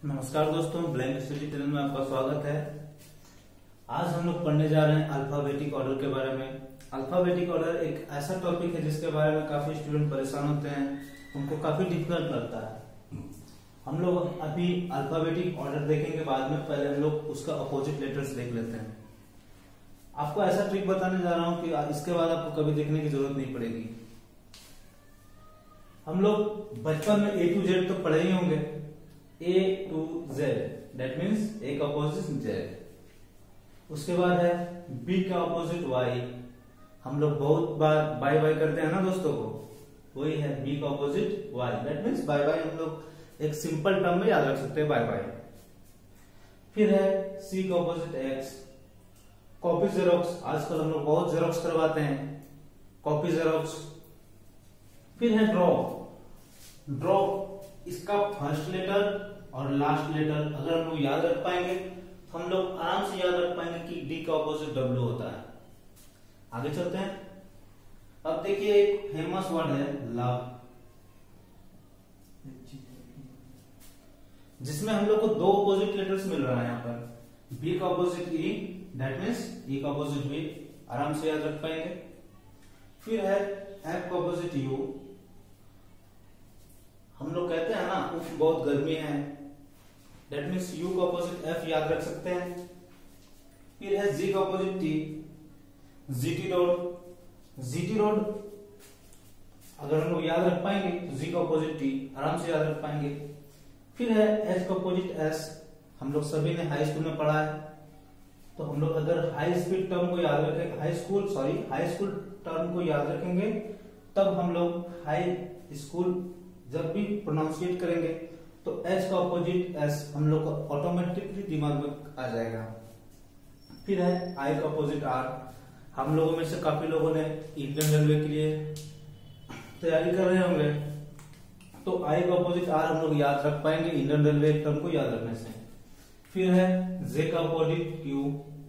नमस्कार दोस्तों, blank study channel में आपका स्वागत है। आज हम लोग पढ़ने जा रहे हैं अल्फाबेटिक ऑर्डर के बारे में। अल्फाबेटिक ऑर्डर एक ऐसा टॉपिक है जिसके बारे में काफी स्टूडेंट परेशान होते हैं, उनको काफी डिफिकल्ट लगता है। हम लोग अभी अल्फाबेटिक ऑर्डर देखेंगे, बाद में पहले हम लोग उसका अपोजिट लेटर्स देख लेते हैं। आपको ऐसा ट्रिक बताने जा रहा हूँ कि इसके बाद आपको कभी देखने की जरूरत नहीं पड़ेगी। हम लोग बचपन में A to Z तो पढ़े ही होंगे, A to Z, that means A का अपोजिट Z। उसके बाद है B का अपोजिट Y। हम लोग बहुत बार बाय बाय करते हैं ना दोस्तों को, वही है B का opposite Y, that means bye bye. हम लोग एक सिंपल टर्म में याद रख सकते हैं बाय बाय। फिर है C का अपोजिट X, कॉपी जेरोक्स। आजकल हम लोग बहुत जेरोक्स करवाते हैं, कॉपी जेरोक्स। फिर है ड्रॉप। ड्रॉप इसका फर्स्ट लेटर और लास्ट लेटर अगर हम लोग याद रख पाएंगे तो हम लोग आराम से याद रख पाएंगे कि डी का ऑपोजिट डब्ल्यू होता है। आगे चलते हैं। अब देखिए एक फेमस वर्ड है लव, जिसमें हम लोग को दो ऑपोजिट लेटर्स मिल रहा है। यहाँ पर बी का opposite E, that means E का ऑपोजिट बी, आराम से याद रख पाएंगे। फिर है एफ का ऑपोजिट यू। हम लोग कहते हैं ना उफ बहुत गर्मी है, दैट मीन्स यू का ऑपोजिट एफ याद रख सकते हैं। फिर है जी का opposite T, GT road. GT road अगर हम लोग याद रख पाएंगे तो जी का ऑपोजिट टी आराम से याद रख पाएंगे। फिर है एच का ऑपोजिट एस। हम लोग सभी ने हाई स्कूल में पढ़ा है, तो हम लोग अगर हाई स्पीड टर्म को याद रखेंगे, हाई स्कूल टर्म को याद रखेंगे, तब हम लोग हाई स्कूल जब भी प्रोनाउंसिएट करेंगे तो एच का ऑपोजिट एस हम लोग को ऑटोमेटिकली दिमाग में आ जाएगा। फिर है आई का ऑपोजिट आर। हम लोगों में से काफी लोगों ने इंडियन रेलवे के लिए तैयारी कर रहे होंगे, तो आई का ऑपोजिट आर हम लोग याद रख पाएंगे इंडियन रेलवे टर्म को याद रखने से। फिर है जे का ऑपोजिट क्यू।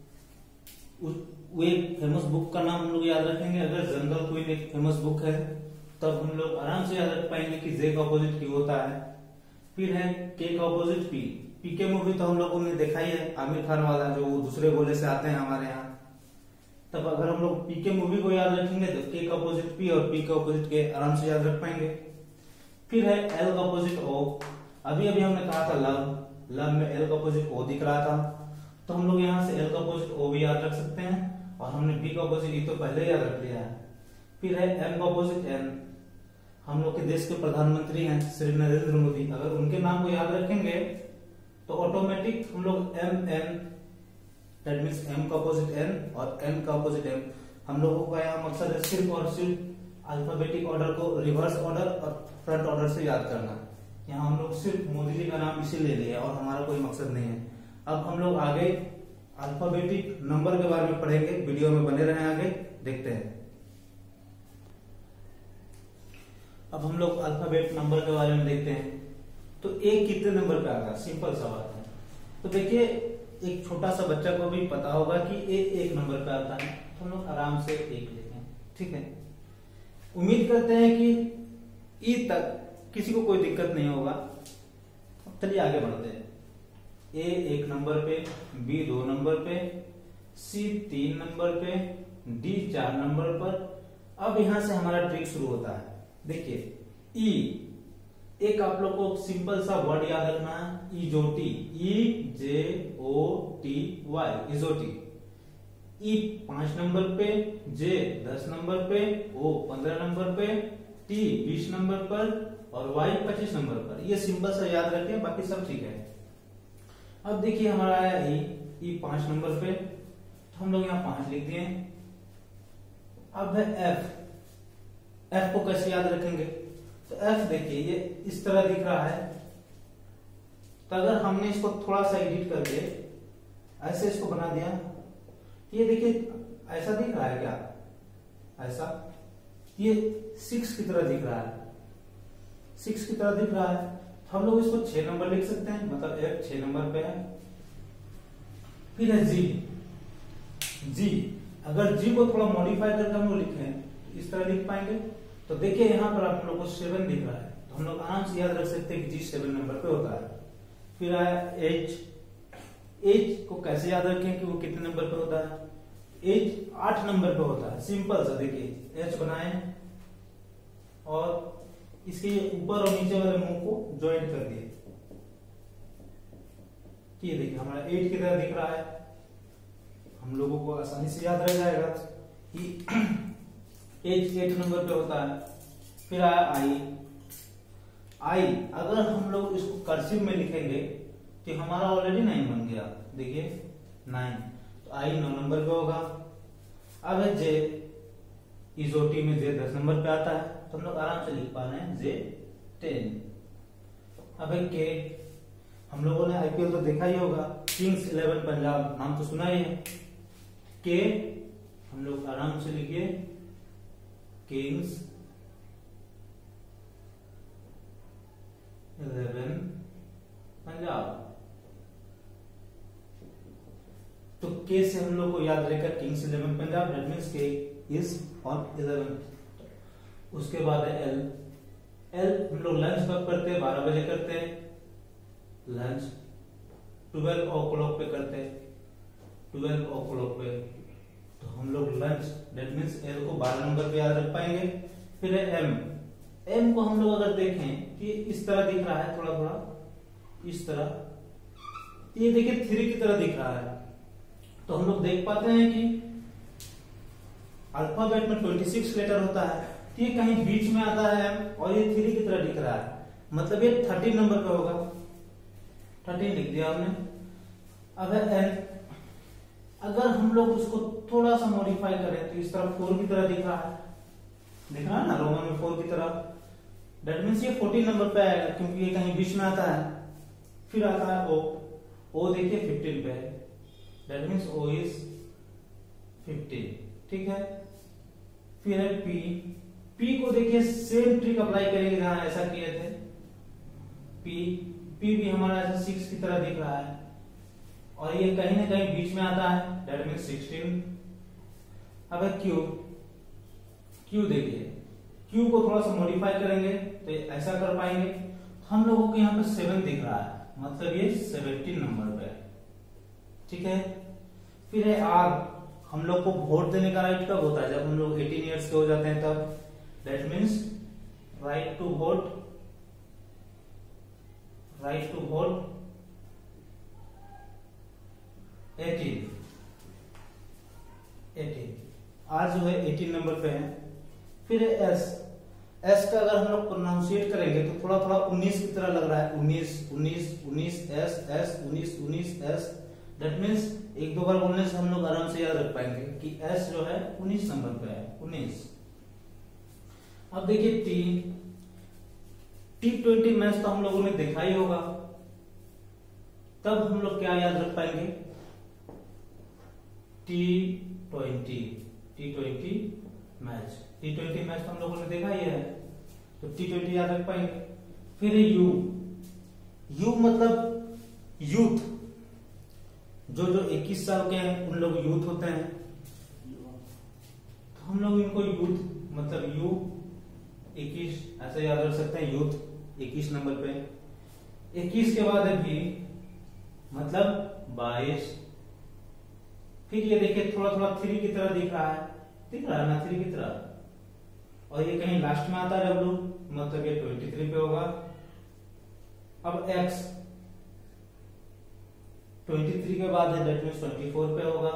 वो एक फेमस बुक का नाम हम लोग याद रखेंगे। अगर जंगल क्वीन एक फेमस बुक है तब हम लोग आराम से याद रख पाएंगे कि जे का ऑपोजिट क्यू होता है। फिर है के का opposite P. P K movie तो हम लोगों ने देखा ही है, आमिर खान वाला, जो दूसरे गोले से आते हैं हमारे यहाँ। तब अगर हम लोग पी के मूवी को याद रखेंगे तो के का ऑपोजिट पी और पी का ऑपोजिट के आराम से याद रख पाएंगे। फिर है एल का ऑपोजिट ओ। अभी अभी हमने कहा था लव, लव में एल का ऑपोजिट ओ दिख रहा था, तो हम लोग यहाँ से एल का ऑपोजिट ओ भी याद रख सकते हैं, और हमने बी का ऑपोजिट ई तो पहले याद रख लिया है। फिर है एम का ऑपोजिट एन। हम लोग के देश के प्रधानमंत्री हैं श्री नरेंद्र मोदी, अगर उनके नाम को याद रखेंगे तो ऑटोमेटिक हम लोग M N, that means M का ऑपोजिट एन और एन का ऑपोजिट एम। हम लोगों का यहाँ मकसद है सिर्फ और सिर्फ अल्फाबेटिक ऑर्डर को रिवर्स ऑर्डर और फ्रंट ऑर्डर से याद करना। यहाँ हम लोग सिर्फ मोदी जी का नाम इसीलिए लिए और हमारा कोई मकसद नहीं है। अब हम लोग आगे अल्फाबेटिक नंबर के बारे में पढ़ेंगे, वीडियो में बने रहें, आगे देखते हैं। अब हम लोग अल्फाबेट नंबर के बारे में देखते हैं। तो एक कितने नंबर पे आता है, सिंपल सा बात है। तो देखिए एक छोटा सा बच्चा को भी पता होगा कि एक नंबर पे आता है, तो हम लोग आराम से एक लेते हैं, ठीक है। उम्मीद करते हैं कि ई तक किसी को कोई दिक्कत नहीं होगा। चलिए आगे बढ़ते हैं। ए एक नंबर पे, बी दो नंबर पे, सी तीन नंबर पे, डी चार नंबर पर। अब यहां से हमारा ट्रिक शुरू होता है। देखिए ई, एक आप लोग को सिंपल सा वर्ड याद रखना है, इजोटी, E J O T Y, इजोटी। ई 5 नंबर पे, जे 10 नंबर पे, ओ 15 नंबर पे, टी 20 नंबर पर और वाई 25 नंबर पर। ये सिंपल सा याद रखें, बाकी सब ठीक है। अब देखिए हमारा आया ई 5 नंबर पे, तो हम लोग यहाँ 5 लिख दिए। अब है एफ। एफ को कैसे याद रखेंगे, तो एफ देखिए ये इस तरह दिख रहा है, तो अगर हमने इसको थोड़ा सा एडिट करके ऐसे इसको बना दिया, ये देखिए ऐसा दिख रहा है क्या, ऐसा, ये 6 की तरह दिख रहा है, 6 की तरह दिख रहा है। तो हम लोग इसको 6 नंबर लिख सकते हैं, मतलब एफ 6 नंबर पे है। फिर है जी। जी अगर जी को थोड़ा मॉडिफाई करके हम लोग लिखें तो इस तरह लिख पाएंगे। तो देखिए यहाँ पर आप लोग को 7 दिख रहा है, तो हम लोग आराम से याद रख सकते हैं कि जी 7 नंबर पे होता है। फिर आया एज। एज को कैसे याद रखें कि वो कितने नंबर पे होता है? एज 8 नंबर पे होता है। सिंपल सा, देखिए एच बनाए और इसके ऊपर और नीचे वाले मुंह को ज्वाइंट कर दिए। ये देखिए हमारा 8 की तरह दिख रहा है, हम लोगों को आसानी से याद रह जाएगा कि एज 8 नंबर पे होता है। फिर आया आई। आई अगर हम लोग इसको कर्सिव में लिखेंगे तो हमारा ऑलरेडी 9 बन गया, देखिए 9, तो आई 9 नंबर पे होगा। अब है जे। इजोटी में जे 10 नंबर पे आता है, तो हम लोग आराम से लिख पा रहे हैं जे 10। अब है के। हम लोगों ने आईपीएल तो देखा ही होगा, किंग्स 11 पंजाब नाम तो सुना ही है। के हम लोग आराम से लिखिए किंग्स 11 पंजाब। तो के से हम लोग को याद रहेगा kings 11 Punjab, that means K is on 11। उसके बाद है एल। एल हम लोग लंच कब करते हैं? 12 बजे करते हैं लंच। 12 o'clock पे करते हैं, 12 o'clock पे। तो हम लोग लंच, दैट मींस एल को 12 नंबर पे याद रख पाएंगे। फिर है एम। एम को हम लोग अगर देखें कि इस तरह दिख रहा है, थोड़ा थोड़ा इस तरह, ये देखिए 3 की तरह दिख रहा है। तो हम लोग देख पाते हैं कि अल्फाबेट में 26 लेटर होता है, तो ये कहीं बीच में आता है और ये 3 की तरह दिख रहा है, मतलब ये 13 नंबर पे होगा। 13 लिख दिया हमने। अब है एन। अगर हम लोग उसको थोड़ा सा मॉडिफाई करें तो इस तरह 4 की तरह दिख रहा है, दिख रहा है ना, रोमन में 4 की तरह। दैट मींस ये 14 नंबर पे आएगा क्योंकि ये कहीं बीच में आता है। फिर आता है ओ। ओ देखिए 15 पे है, दैट मींस ओ इज 15, ठीक है। फिर है पी। पी को देखिए सेम ट्रिक अप्लाई करेंगे जहां ऐसा किए थे। पी पी भी हमारा ऐसा 6 की तरह दिख रहा है और ये कहीं ना कहीं बीच में आता है, दैट मींस 16। अब है क्यू। क्यू देखिए, क्यू को थोड़ा सा मॉडिफाई करेंगे तो ऐसा कर पाएंगे। हम लोगों को यहाँ पे 7 दिख रहा है, मतलब ये 17 नंबर पे, ठीक है। फिर है आर। हम लोग को वोट देने का राइट कब होता है? जब हम लोग 18 इयर्स के हो जाते हैं तब, that means right to vote, right to vote 18। R जो है 18 नंबर पे है। फिर है एस। एस का अगर हम लोग प्रोनाउंसिएट करेंगे तो थोड़ा थोड़ा 19 की तरह लग रहा है, 19 19 19 S S 19 19 S. That means एक दो बार बोलने से हम लोग आराम से याद रख पाएंगे कि एस जो है 19 नंबर पे है, 19। अब देखिए T20 मैच तो हम लोगों ने देखा ही होगा, तब हम लोग क्या याद रख पाएंगे? T20 match. T20 मैच तो हम लोगों ने देखा ही है, तो T20 याद रख पाएंगे। फिर यू। यू मतलब यूथ, जो 21 साल के हैं उन लोग यूथ होते हैं, तो हम लोग इनको यूथ मतलब यू 21 ऐसे याद रख सकते हैं, यूथ 21 नंबर पे। 21 के बाद है भी मतलब 22। फिर ये देखिए थोड़ा थोड़ा 3 की तरह दिख रहा है, दिख रहा है ना 3 की तरह, और ये कहीं लास्ट में आता है डब्ल्यू, मतलब ये 23 पे होगा। अब एक्स 23 के बाद है, दैट मींस 24 पे होगा।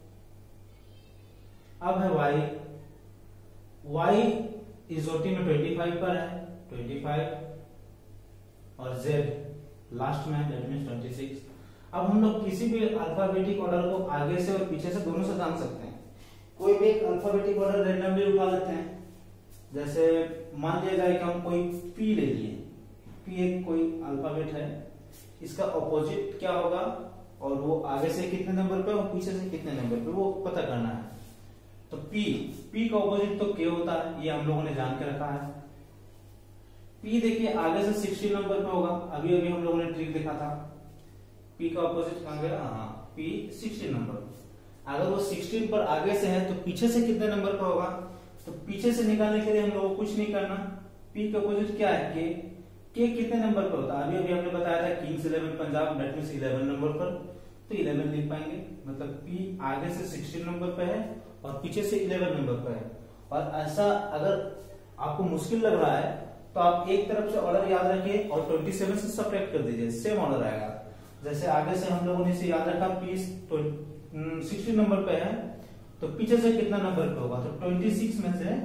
अब है वाई। वाई इजोटी में 25 पर है, 25, और जेड लास्ट में है, दैट मींस 26। अब हम लोग किसी भी अल्फाबेटिक ऑर्डर को आगे से और पीछे से दोनों से जान सकते हैं। कोई भी एक अल्फाबेटिक ऑर्डर रैंडमली उठा लेते हैं, जैसे मान लिया जाए कि हम कोई पी ले लिए, पी एक कोई अल्फाबेट है, इसका ऑपोजिट क्या होगा और वो आगे से कितने नंबर पे और पीछे से कितने नंबर पे, वो पता करना है। तो पी का ऑपोजिट तो के होता है, ये हम लोगों ने जान के रखा है। पी देखिए आगे से 16 नंबर पे होगा, अभी अभी हम लोगों ने ट्रिक देखा था। पी का ऑपोजिट कहां गया? हाँ, पी 16 नंबर। अगर वो 16 पर आगे से है तो पीछे से कितने नंबर पे होगा? तो पीछे से निकालने के लिए हम लोगों को कुछ नहीं करना, पी का ऑपोजिट क्या है? के। के कितने नंबर पे होता है, अभी अभी हमने बताया था kings 11 Punjab, that means 11 number पर, तो 11 लिख पाएंगे, मतलब पी आगे से 16 नंबर पे है और पीछे से 11 नंबर पे है। और ऐसा अगर आपको मुश्किल लग रहा है तो आप एक तरफ से ऑर्डर याद रखिए और 27 से सब्ट्रैक्ट कर दीजिए, सेम ऑर्डर आएगा। जैसे आगे से हम लोगों ने इसे याद रखा, पी 16 नंबर पे है, तो पीछे से कितना नंबर पे होगा, तो 26 में से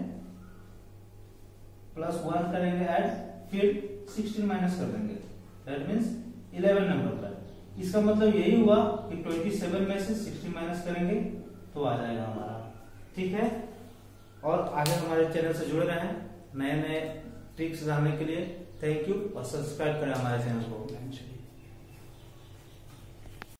+1 करेंगे ऐड, फिर 16 माइनस कर देंगे, दैट मींस 11 नंबर पर। इसका मतलब यही हुआ कि 27 में से 16 माइनस करेंगे तो आ जाएगा हमारा। ठीक है, और आगे हमारे चैनल से जुड़े रहें नए नए ट्रिक्स जानने के लिए। थैंक यू और सब्सक्राइब करें हमारे चैनल को।